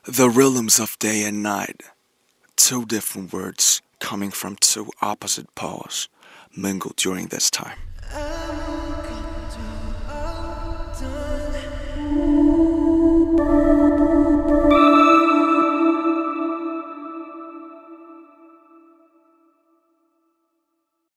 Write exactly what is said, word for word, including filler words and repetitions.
The rhythms of day and night, two different words coming from two opposite poles, mingled during this time.